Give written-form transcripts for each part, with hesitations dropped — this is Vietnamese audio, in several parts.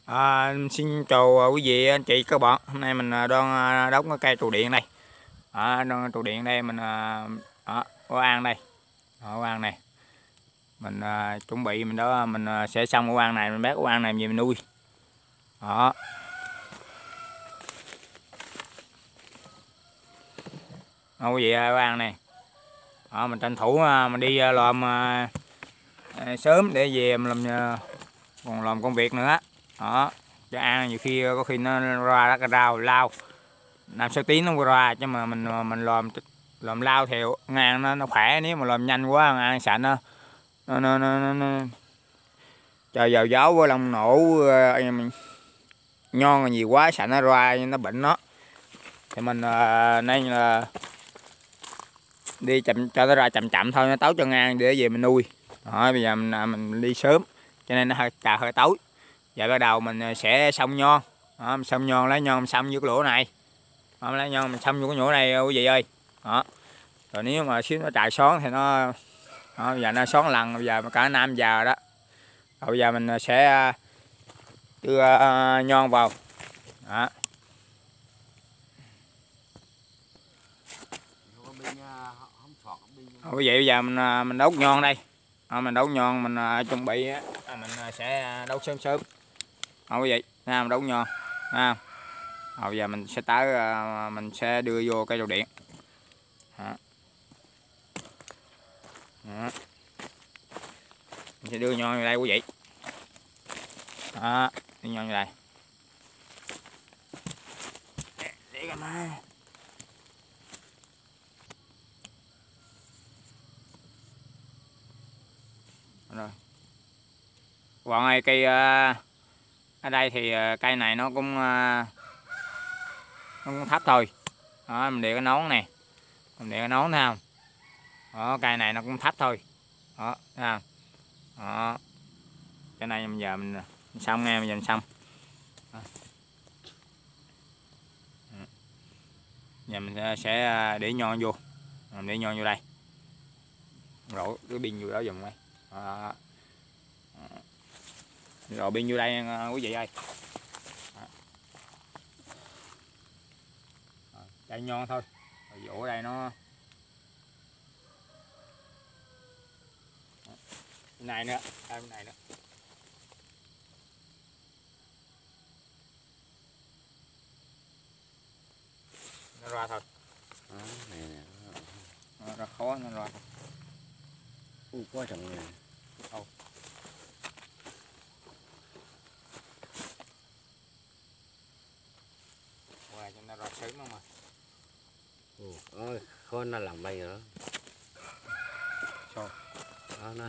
Xin chào quý vị anh chị các bạn. Hôm nay mình đang đóng cái cây trụ điện đây. Trụ điện đây mình có an đây. Có an này. Mình chuẩn bị mình sẽ xong cái an này, mình bác cái an này về mình nuôi. Đó. Quý vị cái an này. Mình tranh thủ mình đi làm sớm để về mình còn làm công việc nữa. Đó. Cho ăn nhiều khi có khi nó ra cái rau lao 5-6 tiếng nó ra, chứ mà mình làm lao theo ngang nó khỏe. Nếu mà làm nhanh quá ăn sạch nó trời vào gió với lòng nổ nhon nhiều quá sạch nó ra nó bệnh nó. Thì mình nên là đi chậm cho nó ra chậm chậm thôi, nó tối cho ngang để về mình nuôi. Đó, bây giờ mình đi sớm cho nên nó hơi tối. Giờ bắt đầu mình sẽ xông nhon. Đó, mình xông nhon, lấy nhon mình xông vô cái lỗ này. Đó, lấy nhon mình xông vô cái lỗ này quý vị ơi. Đó. Rồi nếu mà xíu nó trài xón thì nó bây giờ nó xón lần, bây giờ cả năm giờ đó. Rồi bây giờ mình sẽ đưa nhon vào. Đó. Quý vị bây giờ mình đốt nhon đây. Mình đốt nhon mình chuẩn bị mình sẽ đốt sớm sớm. Quý vị, mình đốt nhon. Bây giờ mình sẽ mình sẽ đưa vô cây trụ điện. Đó. Đó. Mình sẽ đưa nhon vào đây quý vị. Đó, đưa nhon vào đây. Để cái máy. Rồi. Các bạn ơi, cây ở đây thì cây này nó cũng thấp thôi. Đó, mình để cái nón nè. Mình để cái nón thấy không? Đó, cây này nó cũng thấp thôi. Đó, thấy không? Đó. Cái này bây giờ mình xong nghe, bây giờ mình xong. Đó. Giờ mình sẽ để nhon vô. Mình để nhon vô đây. Rồi cái pin vô đó dùng đây. Đó. Rồi pin vô đây quý vị ơi. Cây nhon thôi. Rồi vỗ ở đây nó cái này nữa, cái này nữa. Nó ra thôi. Nó ra khó nó ra thôi. Quá trọng này. Qua cho nó ra sớm không mà. Khó nó làm bay rồi đó. Sao? Đó nó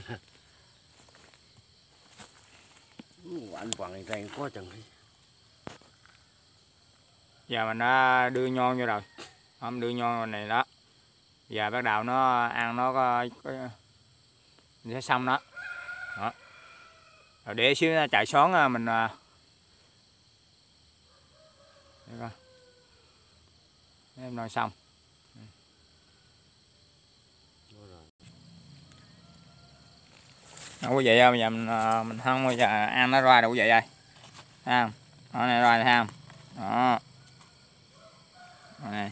anh quặng này quá chừng. Giờ mình đã đưa nhon vô rồi. Không đưa nhon vào này đó. Giờ bắt đầu nó ăn nó có mình sẽ xong đó. Đó. Rồi để xíu nó chạy xón mình em nói xong. Đó, quý vị ơi, bây giờ mình không bây giờ ăn nó ra đâu quý vị ơi. Thấy không? Đó này ra thấy không? Đó. Đó này.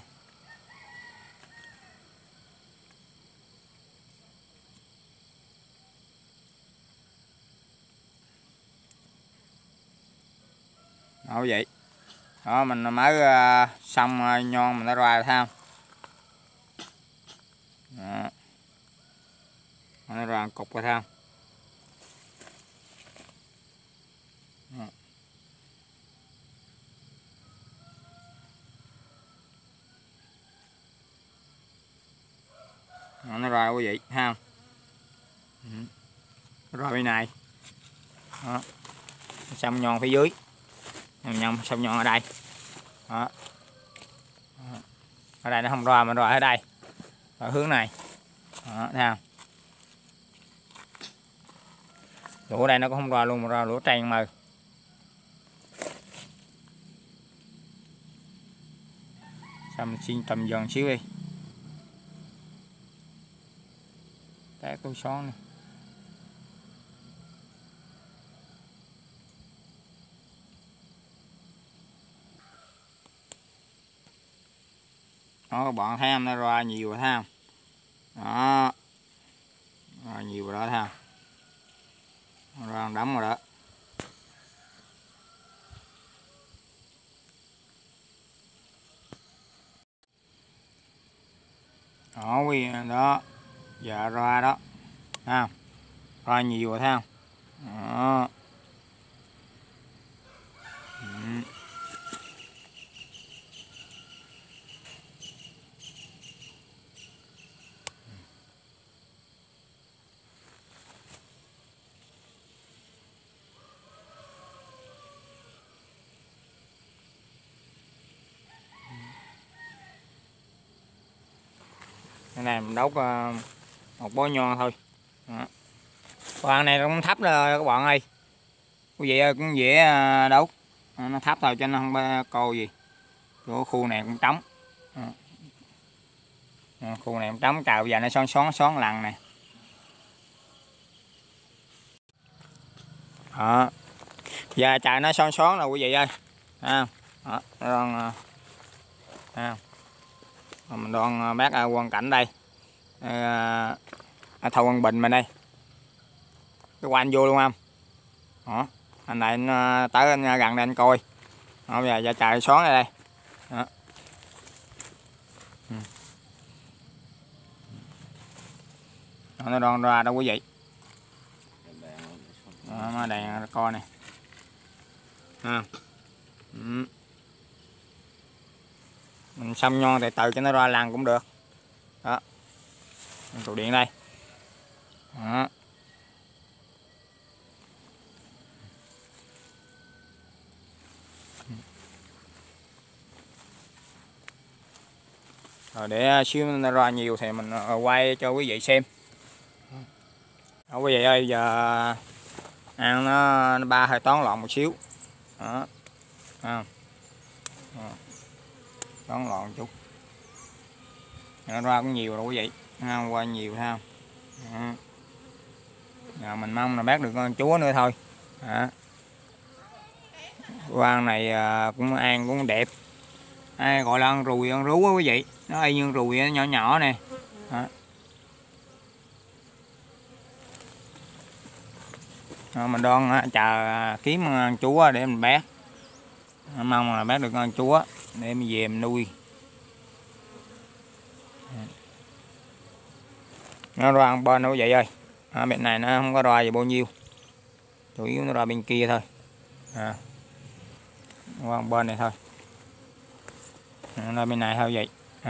Đó quý vị. Đó mình mới xong nhon mình nó ra thấy không? Đó. Nó ra cục rồi thấy không? Đó. Đó, nó ra quý vị thấy không? Nó ra bên này. Đó. Xong nhon phía dưới. Xong nhon ở đây. Đó. Đó. Ở đây nó không ra mà ra ở đây. Ở hướng này. Đó, thấy không? Lỗ ở đây nó cũng không ra luôn mà ra lỗ trang mờ. Sao mình xin tầm dần xíu đi. Té câu xón này. Đó, các bạn thấy không, nó ra nhiều rồi thấy không? Đó, ra nhiều rồi đó thấy không? Nó ra đấm rồi đó. Đó quý vị, đó giờ ra đó, thấy không? Ra nhiều rồi thấy không? Đó. Cái này mình đốt một bó nhon thôi. Đó. Con này cũng thấp rồi các bạn ơi, quý vị ơi, cũng dễ đốt. Nó thấp thôi cho nó không cô gì. Chỗ khu này cũng trống. Khu này cũng trống, cào giờ nó xoắn lần nè. Đó. Giờ trời nó xoắn rồi quý vị ơi. Đó, nó đang mình đang bác quang cảnh đây, Thâu Quang Bình mình đây, cái quanh vô luôn không? Đó, anh này anh tới anh gần đây anh coi. Đó, bây giờ trời xoắn ra đây. Đó. Đó, nó đang ra đâu quý vị. Đó, nó đèn coi nè. Mình xăm nhon từ từ cho nó ra lằn cũng được. Đó, tụ điện đây. Đó. Rồi để xíu nó ra nhiều thì mình quay cho quý vị xem. Đó, quý vị ơi, giờ ăn nó ba hơi toán loạn một xíu. Đó. Toán loạn một chút. Nó ra cũng nhiều rồi quý vị. Ăn qua nhiều thấy không? Đó. Giờ mình mong là bác được con chúa nữa thôi. Đó. Quang này cũng ăn cũng đẹp. Ai gọi là ăn rùi ăn rú á quý vị. Nó y như rùi nhỏ nhỏ nè. Đó. Đó, mình đang chờ kiếm con chúa để mình bác. Mong là bác được con chúa để mình về mình nuôi. Nó ra ăn bên đâu quý vị ơi. Bên này nó không có ra gì bao nhiêu, chủ yếu nó ra bên kia thôi. Qua bên này thôi, ra bên này thôi vậy.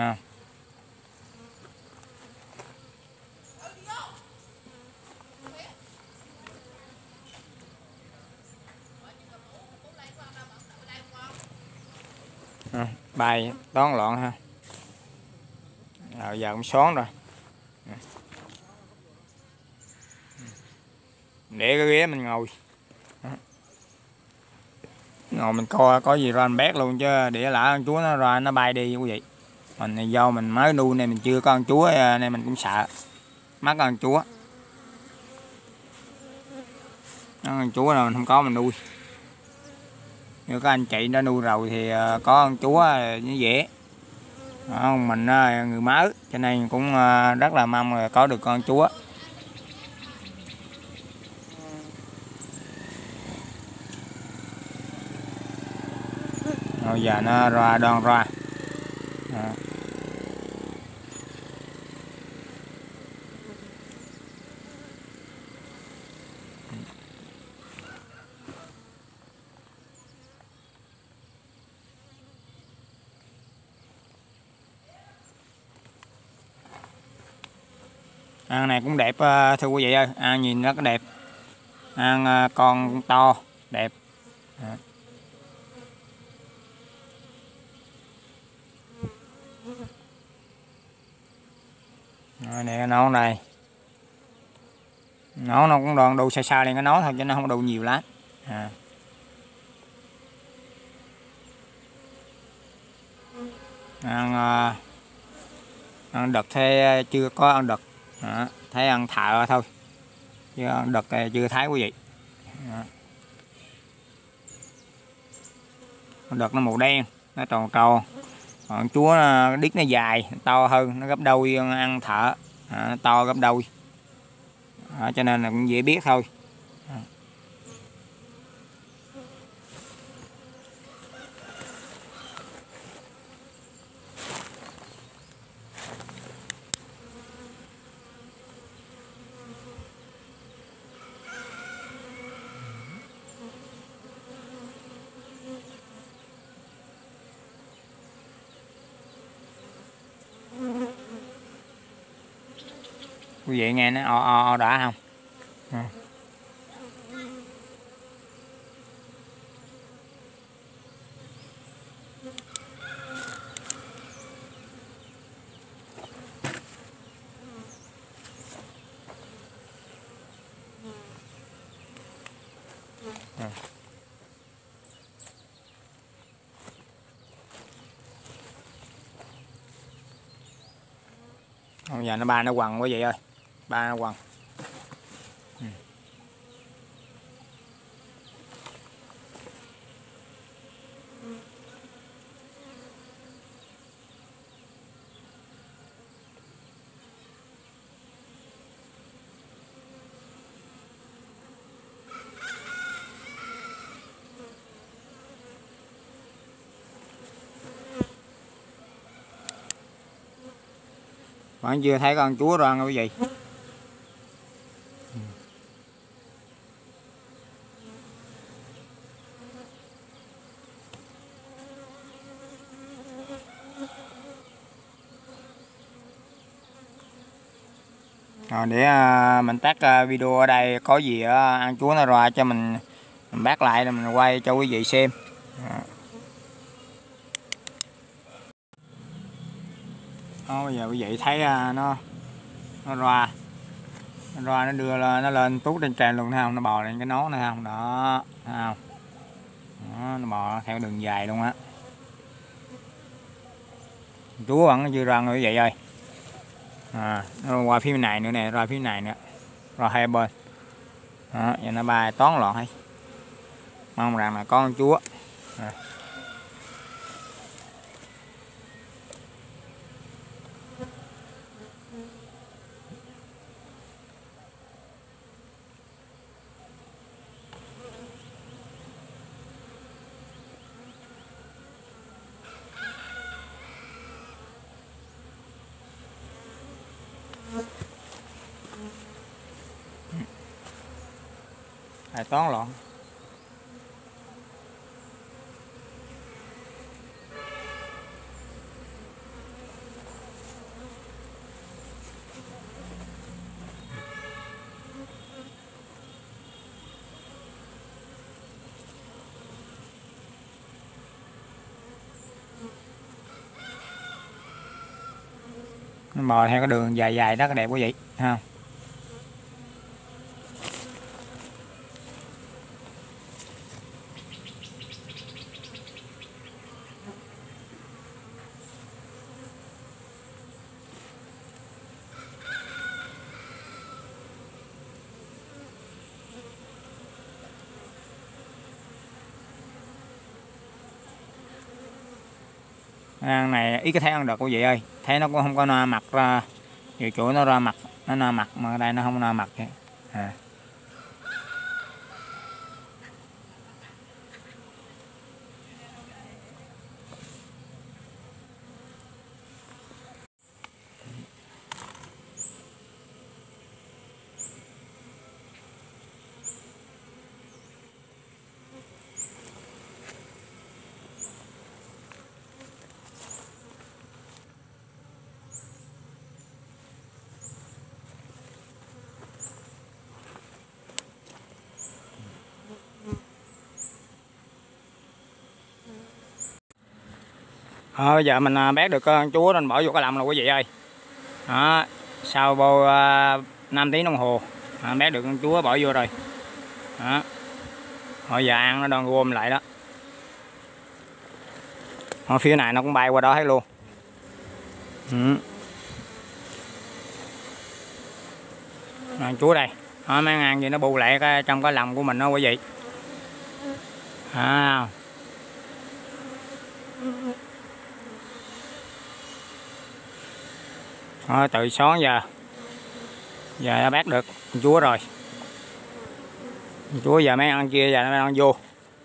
Bài toán loạn ha. Rồi giờ cũng xoắn rồi. Để cái ghế mình ngồi. Ngồi mình coi có gì ra mình bét luôn, chứ để lỡ con chúa nó ra nó bay đi quý vị. Mình này do mình mới nuôi này, mình chưa có con chúa nên mình cũng sợ mất con chúa. Con chúa nào mình không có mình nuôi. Nếu có anh chị đã nuôi rồi thì có con chúa nó dễ. Đó, mình người mới cho nên cũng rất là mong là có được con chúa. Rồi giờ nó ra đoan ra. Đó. Ăn này cũng đẹp thưa quý vị ơi, ăn nhìn rất đẹp, ăn con to đẹp. Rồi nè, nấu này nấu nó cũng đoàn đủ xa lên cái nấu thôi chứ nó không đủ nhiều lắm. Ăn đực thế chưa có ăn đực. Thấy ăn thợ thôi chứ ăn đực chưa thấy quý vị. Ăn đực nó màu đen, nó tròn tròn, Còn chúa đít nó dài to hơn, nó gấp đôi ăn thợ, nó to gấp đôi, cho nên là cũng dễ biết thôi. Quý vị nghe nó o đã không? Bây giờ nó quằn quá vậy ơi, ba nó quằn. Vẫn chưa thấy con chúa rồi quý vị. Rồi để mình tắt video ở đây, có gì ăn chúa nó ra cho mình bác lại, là mình quay cho quý vị xem. Đó, bây giờ quý vị thấy nó ra nó đưa nó lên tút trên tràn luôn, thấy không? Nó bò lên cái nón này không? Đó, thấy không? Đó, nó bò theo đường dài luôn á. Chúa vẫn chưa ra quý vị ơi. Nó qua phía này nữa nè, ra phía này nữa, ra hai bên. Đó, giờ nó bay toán loạn hay. Mong rằng là con chúa. Toán loạn. Nó bò theo cái đường dài dài đó, cái đẹp quá vậy, ha. Ăn này ít có thấy ăn được quý vị ơi, thấy nó cũng không có no mặt ra, nhiều chỗ nó ra mặt, nó no mặt mà ở đây nó không no mặt vậy. Bây giờ mình bét được con chúa nên bỏ vô cái lồng rồi quý vị ơi. Đó, sau bao 5 tiếng đồng hồ bét được con chúa bỏ vô rồi. Đó, bây giờ ăn nó đang gom lại đó. Ở phía này nó cũng bay qua đó hết luôn. Con chúa đây. Đó, mấy ăn gì nó bù lại trong cái lồng của mình đó quý vị. Đó, từ sáng giờ đã bác được chúa rồi. Chúa giờ mấy ăn kia, giờ nó ăn vô.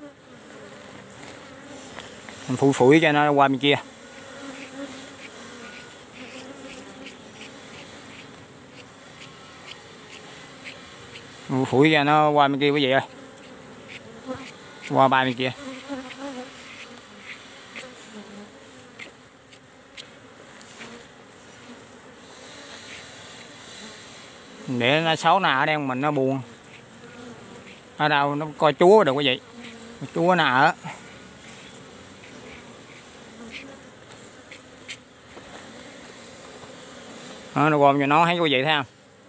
Mình phủi cho nó qua bên kia. Phủi cho nó qua bên kia quý vị ơi. Qua ba bên kia. Để nó xấu nào ở đây mình nó buồn. Ở đâu nó coi chúa được quý vị. Chúa nó ở. Đó, nó gom cho nó thấy quý vị thấy không?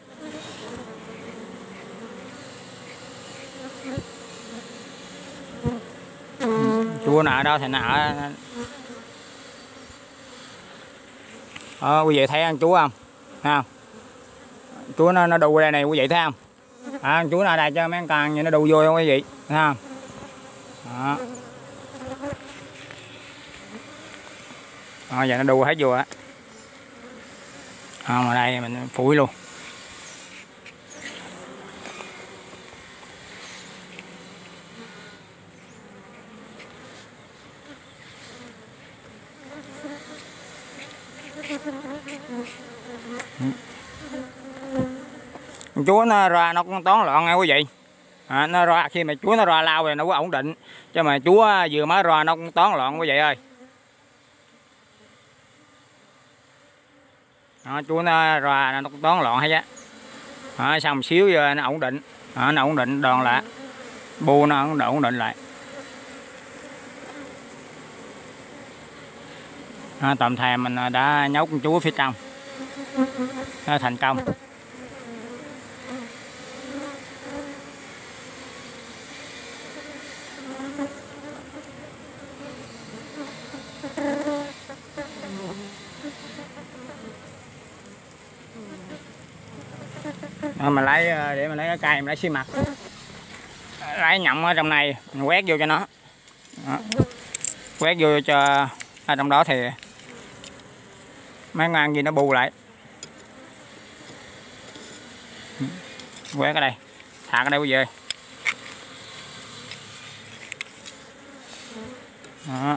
Chúa nó ở đó thì nó ở. Đó, quý vị thấy ăn chúa không? Thấy không? Chúa nó đu đây này quý vị thấy không? Chúa nó ở đây cho mấy con càng như nó đu vô không quý vị? Thấy không? Đó. Giờ nó đu hết vô á. Mà đây mình phủi luôn. Chúa nó ra nó cũng toán loạn nha quý vị. Nó ra khi mà chúa nó ra lao rồi nó có ổn định, chứ mà chúa vừa mới ra nó cũng toán loạn quý vị ơi. Đó, chúa nó ra nó cũng toán loạn hết á. Xong một xíu giờ nó ổn định. Nó ổn định đòn lại, bu nó ổn định lại. Tạm thời mình đã nhốt con chúa phía trong thành công. Mình lấy để mình lấy cái cây mình lấy xi mặt, lấy nhộng ở trong này mình quét vô cho nó. Đó. Quét vô cho ở trong đó thì mấy ngang gì nó bù lại. Quét ở đây, thả ở đây quý vị ơi. Đó.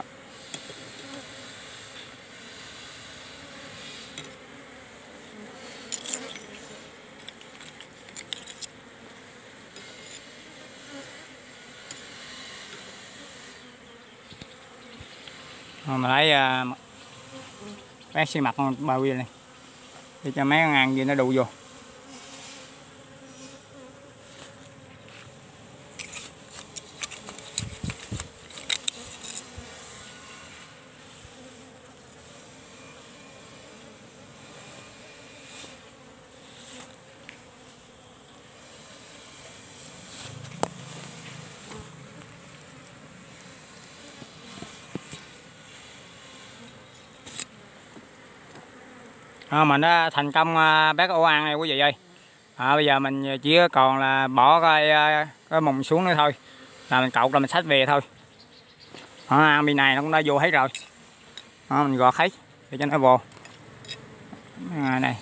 Mình lấy xi mặt bao bì này để cho mấy con ngang gì nó đu vô. Mình đã thành công bác ô ăn này quý vị ơi. Bây giờ mình chỉ còn là bỏ cái mùng xuống nữa thôi, là mình cột là mình xách về thôi. Bên này nó cũng đã vô hết rồi. Mình gọt hết để cho nó vô này.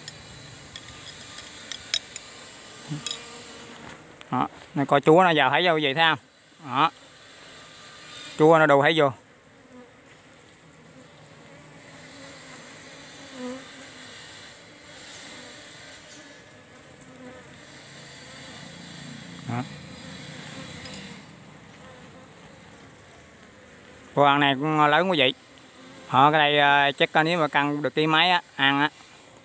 Này coi chúa nó vào thấy vô quý vị thấy không? Đó. Chúa nó đu thấy vô. Đó. Cô ăn này cũng lớn quý vị. Cái đây chắc nếu mà cân được ký mấy á, ăn á.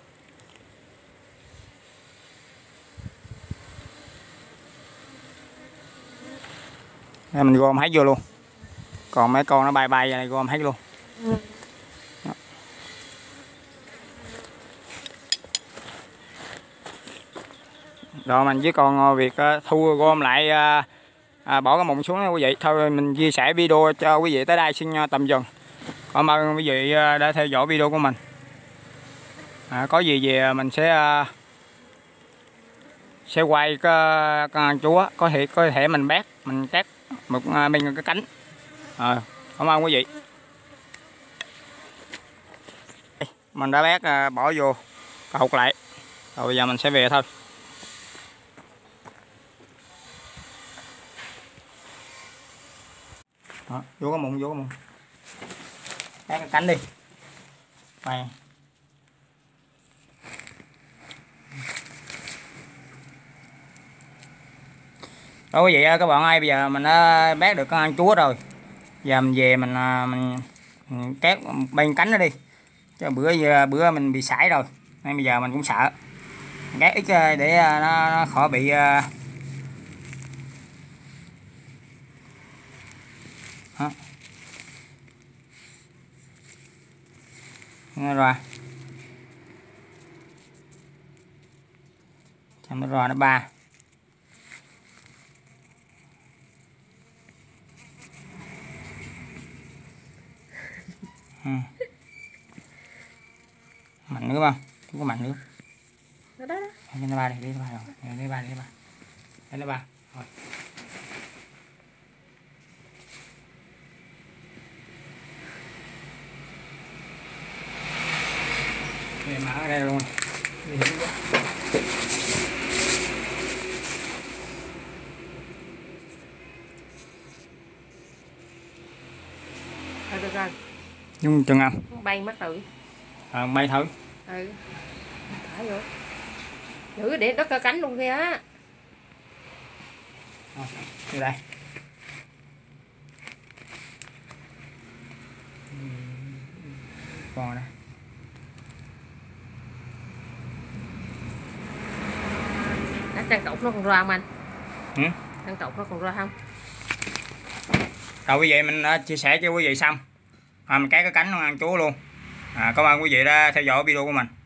Đây mình gom hết vô luôn. Còn mấy con nó bay bay này gom hết luôn. Đó. Rồi mình chỉ còn việc thu gom lại, bỏ cái mụn xuống nha quý vị. Thôi mình chia sẻ video cho quý vị tới đây xin tạm dừng. Cảm ơn quý vị đã theo dõi video của mình. Có gì về mình sẽ quay con chúa, có thể mình cắt một bên cái cánh. Cảm ơn quý vị. Mình đã bỏ vô cột lại. Rồi bây giờ mình sẽ về thôi. Đó, vô cái mụn, vô cái mụn. Cái cánh đi. Này. Đó quý vị các bạn ơi, bây giờ mình đã bác được con ăn chúa rồi. Giờ mình về mình két bên cánh nó đi. Chứ bữa mình bị sảy rồi. Nên bây giờ mình cũng sợ. Két ít để nó khỏi bị đó. Rồi. Xong nó rồi nó ba. Mạnh nữa không? Chú có mạnh nữa. Đó đó. Nó ba đi, đi nó ba rồi. Đi ba, đi ba. Đây nó ba. Rồi. Để mở ở đây luôn. Được rồi. Dung chừng không? Bay mất rồi. Bay thử. Ừ. Thả vô. Giữ để đất cơ cánh luôn kìa. Đi đây. Còn đây. Trăng trọc nó còn ra không anh? Ừ? Trăng trọc nó còn ra không? Rồi quý vị mình chia sẻ cho quý vị xong. Mình cái cánh nó ăn chúa luôn. Cảm ơn quý vị đã theo dõi video của mình.